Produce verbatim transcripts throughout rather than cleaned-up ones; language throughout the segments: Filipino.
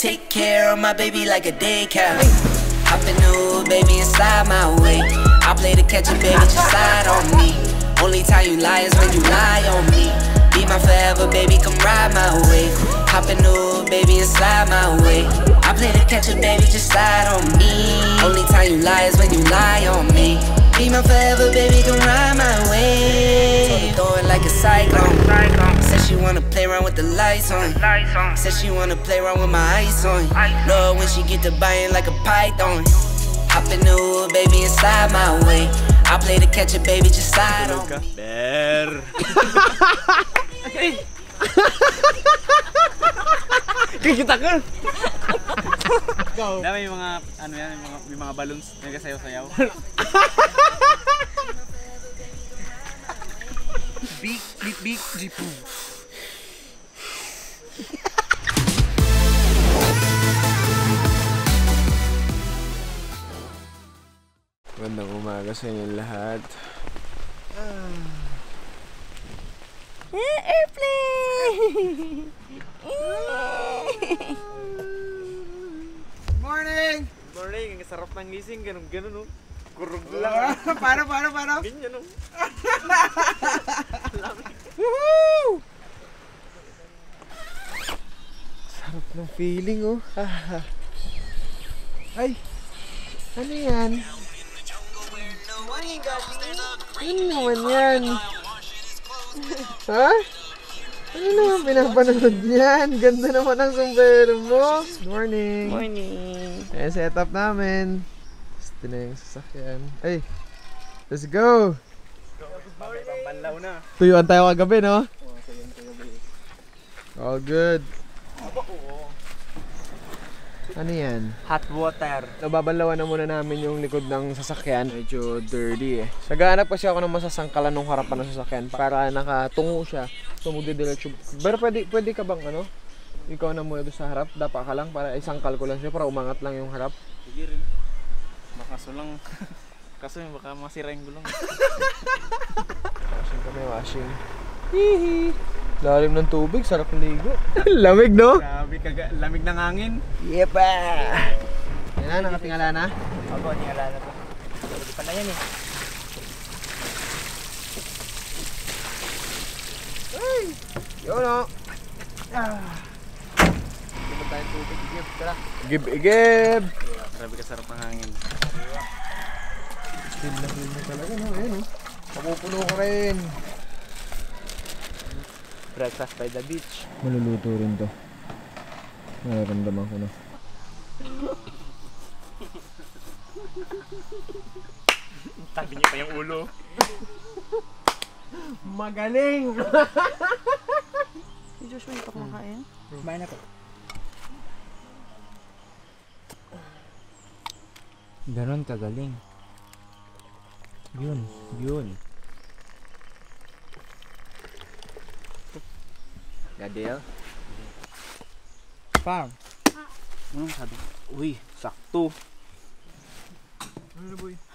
take care of my baby like a daycare. Hop in the hood, baby, and slide my way. I play the catch a baby, just slide on me. Only time you lie is when you lie on me. Be my forever, baby, come ride my way. Hop in the hood, baby, and slide my way. I play the catch a baby, just slide on me. Only time you lie is when you lie on me. Be my forever, baby, come ride my way. Throw it like a cyclone. Said she wanna play around with the lights on. Said she wanna play around with my ice on. Lord, when she get to buying like a python. Hop in the hood, baby, and slide my way. I play the catch a baby, just slide on me. Der. Kikita ka. Dami yung mga ano yan, yung mga, yung mga balloons nagsasayaw-sayaw. Big big big jipu. Magandang umaga sa inyong lahat. Airplane! Morning! Morning, ang sarap ng gising, ganun ganun no. Kurog lang. Paano, paano, paano? Ganyan no. Woohoo! Sarap ng feeling oh. Ay! Ano yan? Ano naman yan? Ha? Ano naman pinapanood yan? Ganda naman ang sombrero mo. Morning. Morning. Ayan, setup namin. Gusto na yung sasakyan. Hey, let's go! Panlaw na. Tuyuan tayo kagabi, no? All good. Ano yan? Hot water. Nababalawan na muna namin yung likod ng sasakyan. Medyo dirty eh. Naghahanap kasi ako ng masasangkalan ng harapan ng sasakyan para nakatungo siya. So magdidiretso. Pero pwede, pwede ka bang ano? Ikaw na muna doon sa harap. Dapa ka lang para isangkal ko lang siya para umangat lang yung harap. Sige rin. Baka sulang. Kaso yung baka masira yung gulong. Washing kami, washing. Hihi. Lalim ng tubig, sarap ligo. Lamig, no? Grabe, kaga, lamig ng hangin. Yepa! Yan na, nakatingala na? Opo, tingala na po. Hindi pa na yan eh. Ay! Yun o! Ah! Hindi ba tayong tubig? Igib, tara! Igib, igib! Grabe kasarap ng hangin. Feel na feel na talaga, no? Ayun o. Mapupuno ko rin. Breakfast by the beach. Maluluto rin to. Nararamdaman ko na. Tabi niya pa yung ulo. Magaling! Si Joshua hindi pa kumakain? Kumain na po. Ganon kagaling. Yun, yun. Gadel. Farm. Anong sabi? Uy, sakto. Ano na boy?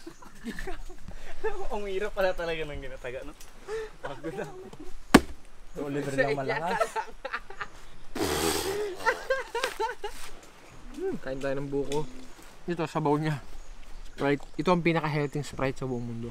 Ang hirap pala talaga ng ginataga, no? Pagod na. Oliver lang malakas. hmm, kain tayo ng buko. Ito, sabaw niya. Right? Ito ang pinaka-healthy Sprite sa buong mundo.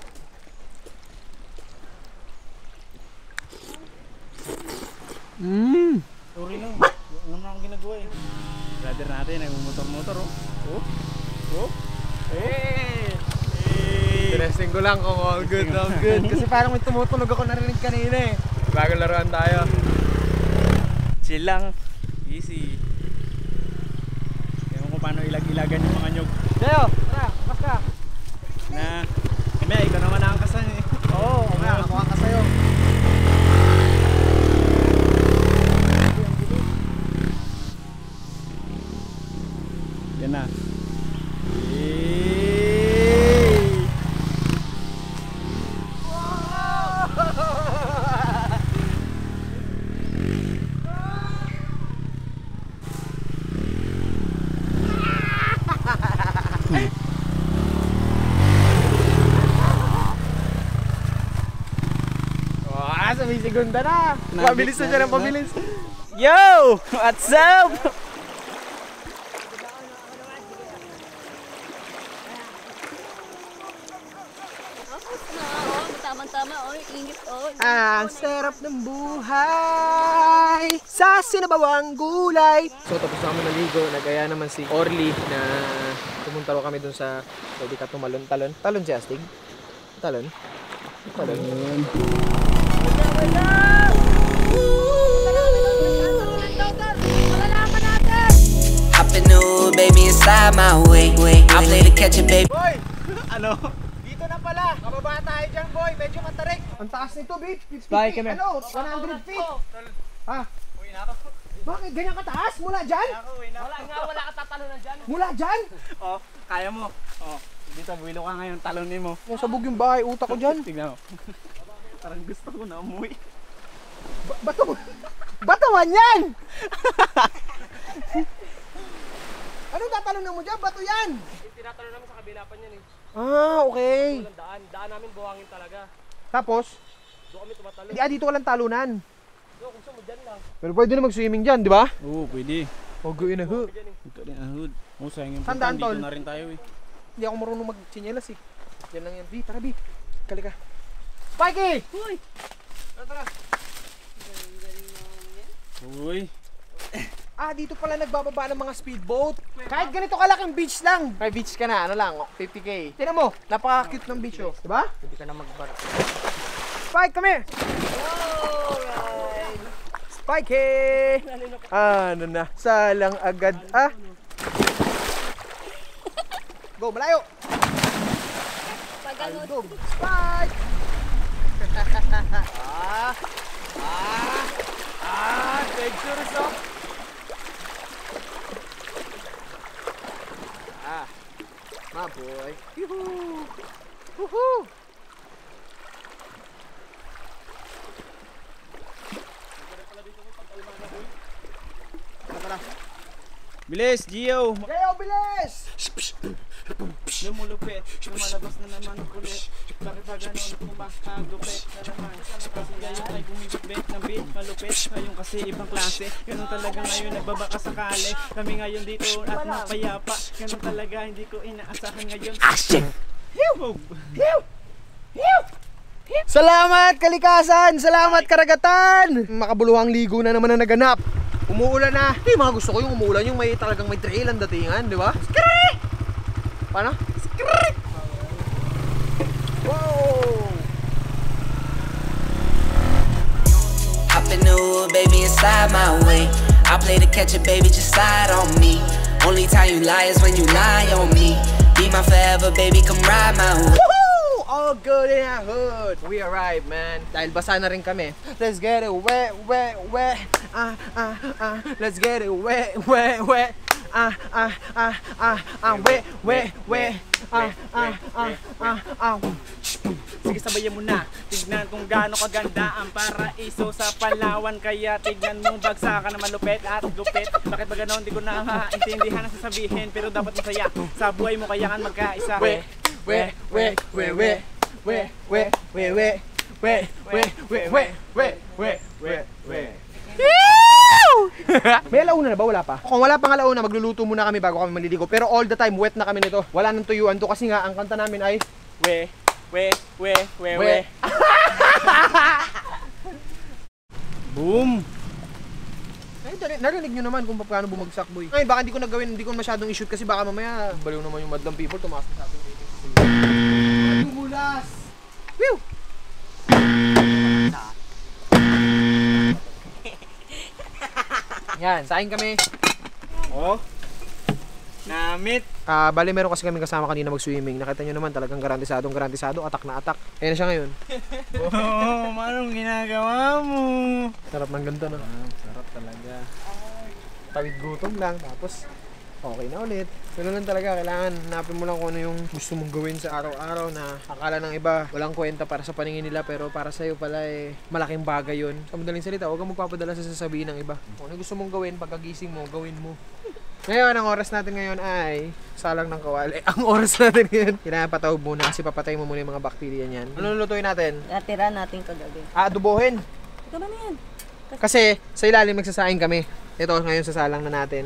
Mmm! Sorry lang. Ano na ang ginagawa eh? Brother natin, nagmumotor-motor oh. Oh? Oh? Hey! Hey! Interesting ko lang kung all good, all good. Kasi parang may tumutunog ako narinig kanina eh. Bagong laruan tayo. Chill lang. Easy. Ewan ko paano ilag-ilagan yung mga nyug. Leo! Tara! Mas ka! Na, kaya ikaw naman nakakasan eh. Oo! Oh, kaya kamuha ka sa'yo. Yan na. May segunda na! Pabilis na siya ng pabilis! Yo! What's up? tamang-tama, oh, init, oh. Ang sarap ng buhay sa sinabawang gulay. So tapos na kami naligo, nagaya naman si Orly na pumunta ro kami dun sa pwede ka tumalon, talon. Talon si Astig? Talon? Talon. Hop in the hood, baby, inside my way. I play the catch it, baby. Boy! Ano? Dito na pala. Kababa tayo dyan, boy. Medyo matarik. Ang taas nito, babe. fifty Bye, feet. kami. Ano? one hundred feet. Ha? Bakit ganyan kataas? Mula dyan? Wala nga, wala ka tatalunan dyan. Mula dyan? Oh, kaya mo. Oh, dito buwilo ka ngayon, talunin mo. Nasabog yung bahay, utak ko dyan. Tignan mo. Parang gusto ko na umuwi. Ba- bato Batawan yan! Anong tatalunan mo dyan? Bato yan! Tinatalo namin sa kabila pa niyan eh. Ah, okay. Walang daan. Daan namin buhangin talaga. Tapos, Doon kami tumatalo. di, ah, dito walang talunan. Doon, kung saan dyan lang. Pero pwede na mag-swimming dyan, di ba? Oo, pwede. O, go in a hood. Ito rin ang hood. Oh, sayang yung Saan daan, punta. tol? Dito na rin tayo eh. Hindi ako marunong mag-chinyelas eh. Yan lang yan. B, tara B. Kali ka. Spikey! Uy! Tara, tara. Uy. Ah, dito pala nagbababa ng mga speedboat. Kahit ganito kalaking beach lang. May beach ka na, ano lang, fifty K. Tingnan mo, napaka-cute ng beach oh. Diba? Hindi ka na magbar. Spike, come here! Spikey! Ano na? Salang agad, ah. Go, malayo! Pagano. Aldog. Spike! ah! Ah! Ah! Pictures oh! Ah! My boy! Yoo-hoo! Woohoo! Bilis, Gio! Gayo, bilis! Lumulupit, lumalabas na naman ulit. Bakit ba ganon kumakagupit na naman? Kasi ngayon ay bumibit ng beat, malupit. Ngayon kasi ibang klase, ganun talaga ngayon nagbabaka sakali. Kami ngayon dito at mapayapa. Ganun talaga, hindi ko inaasahan ngayon. Action! Hiw! Hiw! Hiw! Salamat kalikasan! Salamat karagatan! Makabuluhang ligo na naman na naganap. Umuulan na. Eh, mga gusto ko yung umuulan, yung may talagang may trail ang datingan, di ba? Skrik! Paano? Skrik! Wow! Hop in the hood, baby, inside my way. I play the catch it, baby, just slide on me. Only time you lie is when you lie on me. Be my forever, baby, come ride my hood. Woohoo! All good in our hood. We arrived, man. Dahil basa na rin kami. Let's get it wet, wet, wet. Ah, ah, ah. Let's get it wet, wet, wet. Ah, ah, ah, ah, ah. Wet, wet, wet. Ah, ah, ah, ah, ah. Sige, sabayan mo na. Tignan kung gaano kaganda ang paraiso sa Palawan. Kaya tignan mo, bagsakan na malupit at gupit. Bakit ba gano'n? Di ko na maintindihan ang sasabihin. Pero dapat masaya sa buhay mo, kaya kan magkaisa. We, we, we, we, we, we, we, we, we, we, we, we, we, we, we, we, we. May alauna na ba? Wala pa? Kung wala pang alauna, magluluto muna kami bago kami maliligo. Pero all the time, wet na kami nito. Wala nang tuyuan to kasi nga, ang kanta namin ay We, we, we, we, we. Boom! Ay, nari- narinig nyo naman kung paano bumagsak, boy. Ngayon, baka hindi ko nagawin, hindi ko masyadong i-shoot kasi baka mamaya baliw naman yung madlang people, tumaas na sa ating ratings. Dumulas! Whew! Yan, saing kami. Oh! Namit! Ah, bali meron kasi kami kasama kanina mag-swimming. Nakita nyo naman talagang garantisadong garantisado, atak na atak. Ayan na siya ngayon. Oh, manong ginagawa mo? Sarap ng ganda na. Ah, sarap talaga. Tawid gutom lang, tapos okay na ulit. Pero lang talaga, kailangan hanapin mo lang kung ano yung gusto mong gawin sa araw-araw na akala ng iba walang kwenta para sa paningin nila, pero para sa'yo pala eh malaking bagay yun. Sa madaling salita, huwag kang magpapadala sa sasabihin ng iba. Kung ano gusto mong gawin, pagkagising mo, gawin mo. Ngayon, ang oras natin ngayon ay salang ng kawali. Ang oras natin ngayon, kailangan patawag muna kasi papatay mo muna yung mga bakterya niyan. Ano lulutuin natin? Natira natin kagabi. Ah, adobohin. Ito ba na yan? Kasi sa ilalim nagsasaing kami. Ito ngayon sasalang na natin.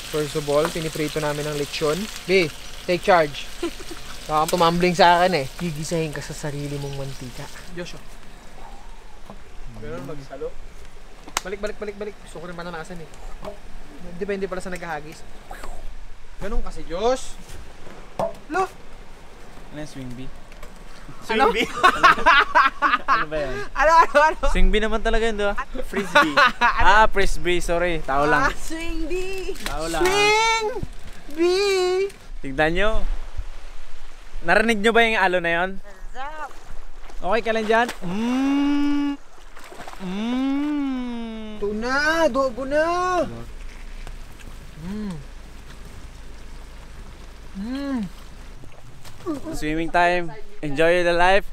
First of all, piniprito namin ng lechon. B, take charge. Baka tumambling sa akin eh. Gigisahin ka sa sarili mong mantika. Joshua. Ganun magsalo. Balik, balik, balik, balik. Gusto ko rin mananasan eh. Depende pala sa naghahagis. Ganun kasi, Josh. Lo! Ano yung swing bee? Ano? Swing bee? Ano ba yan? Ano, ano, ano? Swing bee naman talaga yun, di ba? Frisbee. Ah, frisbee. Sorry. Tao lang. Swing bee! Tao lang. Swing! Bee! Tignan nyo. Narinig nyo ba yung alo na yun? Okay ka lang dyan? Mmm. Mmm. Ito na! Dogo na! Mmm. Mmm. Swimming time. Enjoy the life.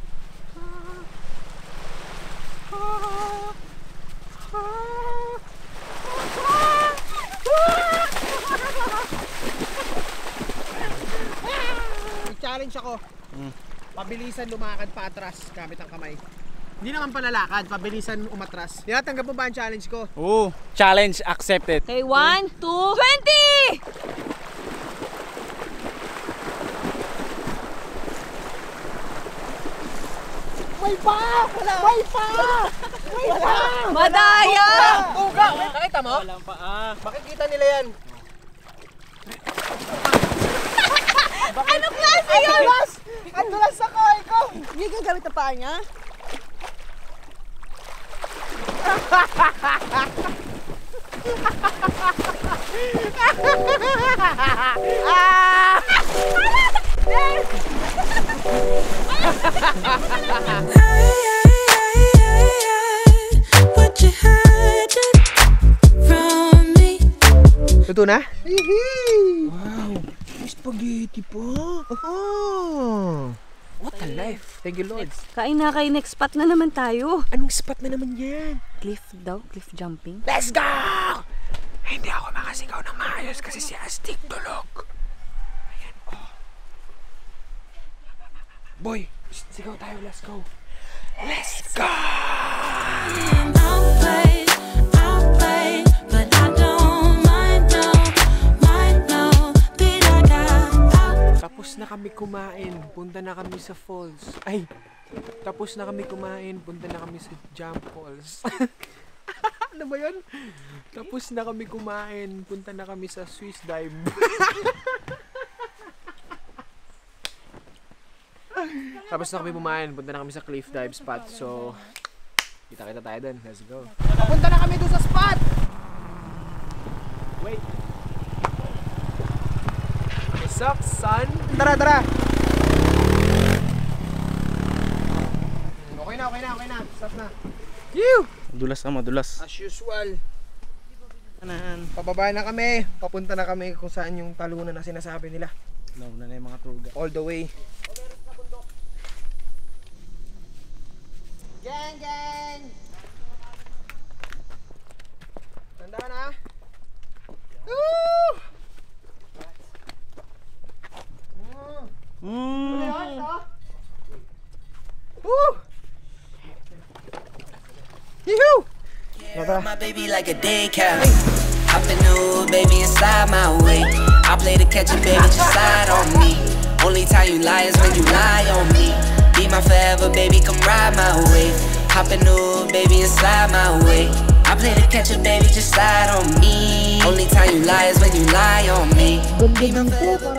Challenge ako. Mm. Pabilisan lumakad pa atras gamit ang kamay. Hindi naman palalakad, pabilisan umatras. Tinatanggap mo ba ang challenge ko? Oo. Challenge accepted. Okay, one, two, twenty! May pa! Wala! May pa! May pa! Madaya! Uga! Nakita mo? Walang pa ah. Makikita nila yan. Ano klase yun? Andulas! Andulas sa kamay ko! Hindi gagamit ang paa niya? Luto na? Wow! May spaghetti pa! Oh. What a life! Thank you, Lord. Kain na kayo, next spot na naman tayo. Anong spot na naman yan? Cliff daw, cliff jumping. Let's go! Hindi ako makasigaw ng maayos kasi si Astig tulog. Ayan, oh. Boy, sigaw tayo, let's go. Let's go! I'll play, I'll play, but I don't mind, no, mind, no, that I got. Tapos na kami kumain, punta na kami sa falls. Ay, tapos na kami kumain, punta na kami sa jump falls. Ano ba yun? Tapos na kami kumain, punta na kami sa Swiss dive. Tapos na kami kumain, punta na kami sa cliff dive spot. So, kita-kita tayo dun. Let's go. Punta na kami dun sa spot! Wait. What's up, son? Tara, tara! Okay na, okay na, okay na. Stop na. Yew! Madulas ka, madulas. As usual. Kanan. Pababa na kami. Papunta na kami kung saan yung talunan na sinasabi nila. Nauna na yung mga tour guide. All the way. Gang, gang! Tandaan ha? Woo! Mm. Woo! Yoo-hoo! Yeah, my baby like a day cap. Hop in the hood, baby, inside my way. I play the catcher, baby, just slide on me. Only time you lie is when you lie on me. Be my forever, baby, come ride my wave. Hop in the hood, baby, inside my way. I play the catcher, baby, just slide on me. Only time you lie is when you lie on me. Be my forever.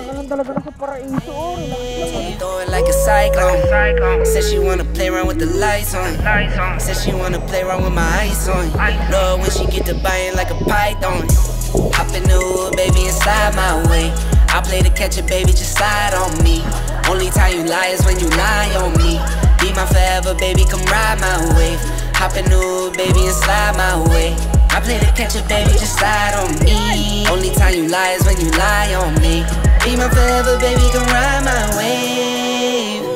Throw it like a cyclone. Said she wanna play around with the lights on. Said she wanna play around with my ice on. Love when she get to buying like a python. Hop in the hood, baby, inside my way. I play the catcher, baby, just slide on me. Only time you lie is when you lie on me. Be my forever, baby, come ride my wave. Hop in the hood, baby, inside my way. I play the catcher, baby, just slide on me. Only time you lie is when you lie on me. Be my forever, baby, come ride my wave.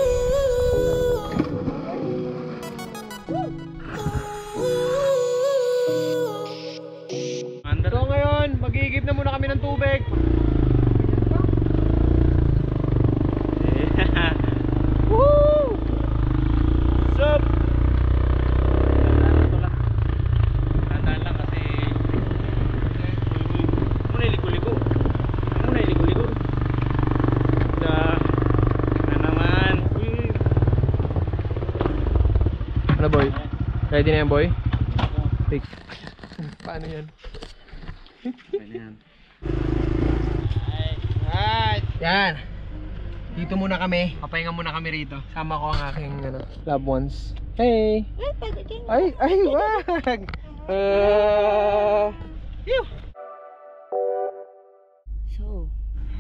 So ngayon, mag-iigib na muna kami ng tubig. Woo! Sup! Tandaan lang kasi muna ilikuli Ano boy? Ready na yan boy? Take. Paano yan? Pwede yan. Alright! Yan! Dito muna kami. Papahinga muna kami rito. Sama ko ang aking ano, loved ones. Hey! Ay! Ay! Wag! Uh, Ew! So,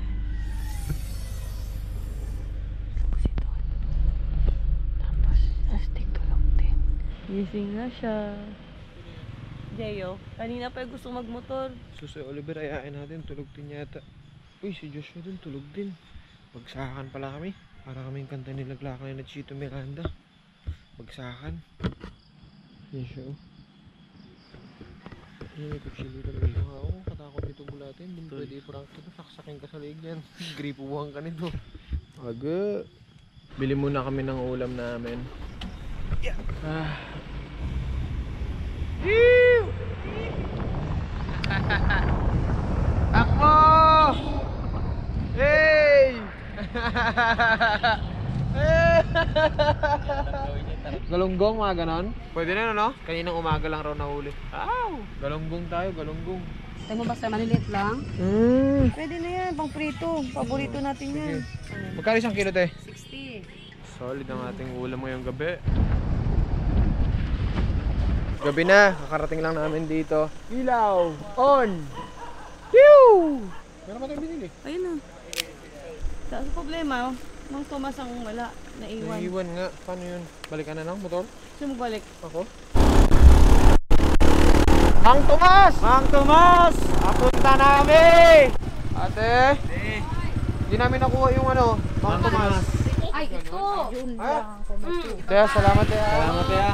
gising na siya. Jeyo, kanina pa gusto magmotor. Susoy Oliver, ayain natin. Tulog din yata. Uy, si Joshua din. Tulog din. Bagsakan pala kami. Para kaming kanta nilaglakan na Chito Miranda. Bagsakan. Yan siya oh. Yan, may kutsilo talaga yung ako. Katakot nito bulatin. Hindi mo pwede i-prank ito. Saksakin ka sa leg yan. Gripuhan ka nito. Aga. Bili muna kami ng ulam namin. Yeah. Ah. Ew! Ako! Hey! Galunggong, mga ganon? Pwede na, no? Kaninang umaga lang raw nahuli. Ow! Galunggong tayo, galunggong. Tayo mo basta maliliit lang? Mm. Pwede na yan, pang prito. Paborito natin yan. Magkano isang kilo, te? sixty. Solid ang ating ulam ngayong gabi. Gabi na, kakarating lang namin dito. Ilaw! On! Pew! Meron ba tayong binili? Ayun na. Sa problema, Mang Tomas ang wala. Naiwan. Naiwan nga. Paano yun? Balikan na ng motor? Sino magbalik? Ako? Mang Tomas! Mang Tomas! Apunta namin! Ate! Hindi namin nakuha yung ano, Mang Tomas. Ay, ito! Yun lang. Kaya, salamat kaya. Salamat kaya.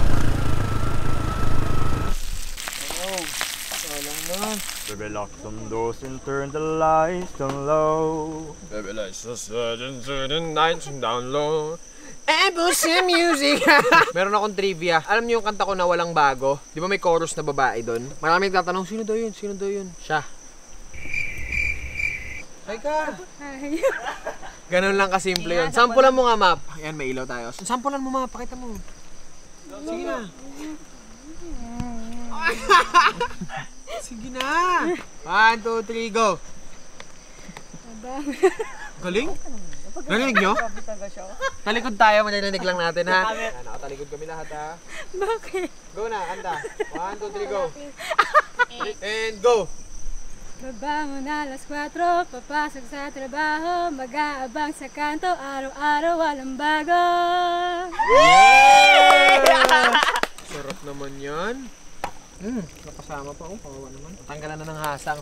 Baby, lock some doors and turn the lights down low. Baby, let's just turn the nights down low. And put some music. Meron akong trivia. Alam niyo yung kanta ko na walang bago? Di ba may chorus na babae doon? Maraming nagtatanong, sino daw yun? Sino daw yun? Siya. Hi ka! Hi. Ganun lang kasimple yun. Sampulan mo nga, map. Ayan, may ilaw tayo. Sampulan mo, map. Pakita mo. Sige na. Sige na. One, two, three, go. Galing? Narinig nyo? Talikod tayo, manilinig lang natin ha. Ayan, nakatalikod kami lahat ha. Bakit? Go na, kanta. One, two, three, go. And go. Babangon alas kwatro, papasok sa trabaho, mag-aabang sa kanto, araw-araw walang bago. Yeah! Sarap naman yan. Hmm, nakasama pa ako, kawawa naman. Tanggalan na ng hasang.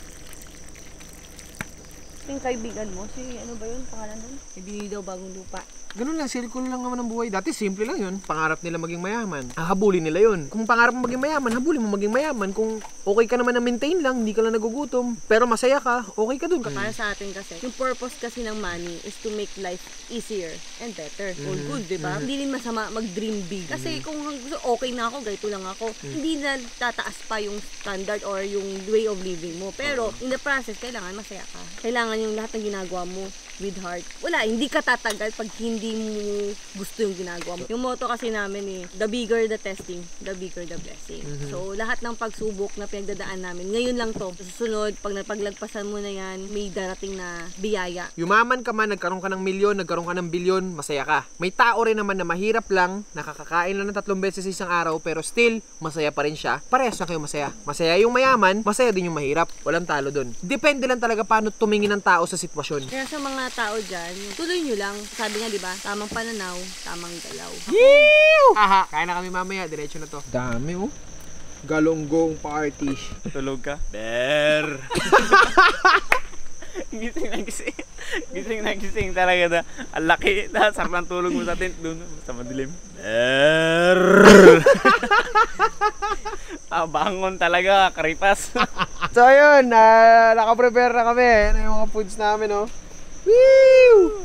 Yung kaibigan mo, si ano ba yun? Pangalan nun? Ibili daw bagong lupa. Ganun lang, circle lang naman ang buhay. Dati simple lang yun. Pangarap nila maging mayaman. Hahabulin nila yun. Kung pangarap mo maging mayaman, habulin mo maging mayaman. Kung okay ka naman na maintain lang, hindi ka lang nagugutom, pero masaya ka, okay ka dun. Para sa atin kasi, yung purpose kasi ng money is to make life easier and better. All good, di ba? Hindi rin masama mag-dream big. Kasi kung okay na ako, ganito lang ako, hindi na tataas pa yung standard or yung way of living mo. Pero in the process, kailangan masaya ka. Kailangan yung lahat ng ginagawa mo with heart. Wala, hindi ka tatagal pag hindi mo gusto yung ginagawa mo. Yung motto kasi namin eh, the bigger the testing, the bigger the blessing. So, lahat ng pagsubok na pinagdadaan namin, ngayon lang to. Susunod, pag napaglagpasan mo na yan, may darating na biyaya. Yumaman ka man, nagkaroon ka ng milyon, nagkaroon ka ng bilyon, masaya ka. May tao rin naman na mahirap lang, nakakakain lang ng tatlong beses isang araw, pero still, masaya pa rin siya. Parehas na kayo masaya. Masaya yung mayaman, masaya din yung mahirap. Walang talo dun. Depende lang talaga paano tumingin ng tao sa sitwasyon. Kaya sa mga tao dyan, tuloy nyo lang. Sabi nga, di ba? Tamang pananaw, tamang galaw. Yeew! Aha, kain na kami mamaya. Diretso na to. Dami oh. Galunggong party. Tulog ka? Ber! Gising na gising. Gising na gising talaga na. Ang laki. Sarap ng tulog mo sa tent doon. Basta madilim. Ber! Ah, bangon talaga. Karipas. So ayun, uh, nakaprepare na kami. Ano yung mga foods namin oh. Woo!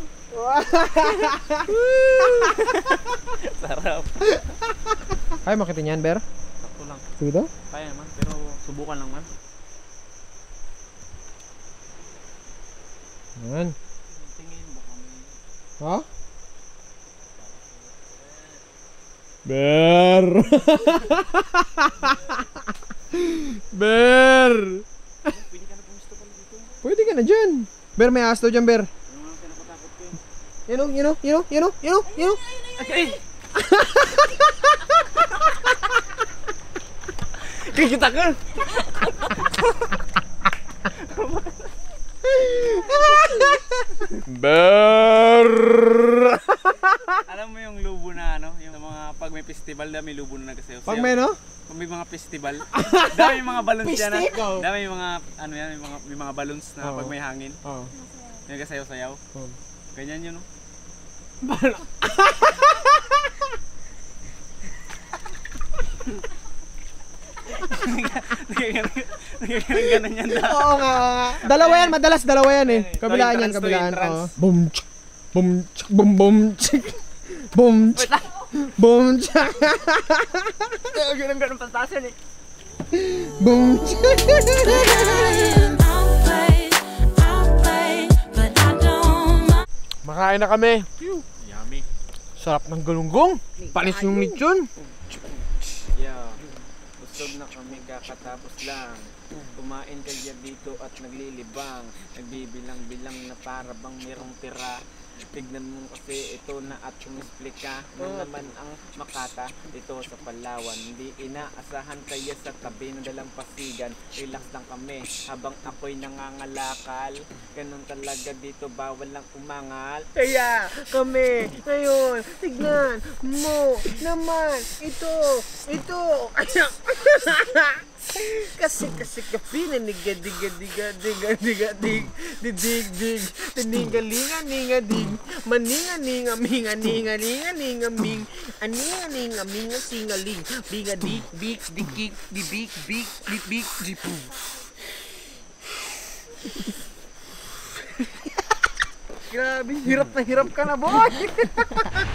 Sarap. Ay, makita niyan, Ber? Sakto lang. Sige daw. Kaya naman. Pero subukan lang man. Yan. Tingin baka may... Ha? Ber. Ber. Pwede ka na dyan. Ber, may asto dyan, Ber. You know, you know, you know, you know, you know, you know. Okay. Kikita ka. Ber. Alam mo yung lubo na ano, yung mga pag may festival na may lubo na nagsasayaw. Pag may no? Pag may mga festival, dami yung mga balloons yan. ah. Dami yung mga ano yan, may mga may mga balloons na Oo. pag may hangin, Oo. yung nagsasayaw-sayaw. Oo. Ganyan yun, no? Ganun yan na. Oo nga, oo nga. Dalawa yan, madalas dalawa yan eh. Kabilaan To yan, entrance, to kabilaan. entrance. Oo. Boom, tsk, boom, tsk, boom, boom, tsk. Boom, tsk, boom, tsk. Ganun ganun pastasan eh. Boom, tsk. I'll play, I'll play, but I don't mind. Makain na kami. Yummy. Sarap ng galunggong. Panis yung lechon. Yeah. Busog na kami kakatapos lang. Kumain kayo dito at naglilibang. Nagbibilang-bilang na para bang merong tira. Tignan mo kasi ito na at sumisplika na naman ang Makata dito sa Palawan. Hindi inaasahan kaya sa tabi ng dalampasigan. Relax lang kami habang ako'y nangangalakal. Ganun talaga dito, bawal lang umangal. Kaya kami ngayon, tignan mo naman ito, ito. Kasi kasi kapi na niga diga diga diga diga dig dig dig tininga linga ninga dig maninga ninga minga ninga ninga ninga ming aninga ninga minga singaling biga dig big dig dig di big big big big di pu. Grabe, hirap na hirap ka na, boy.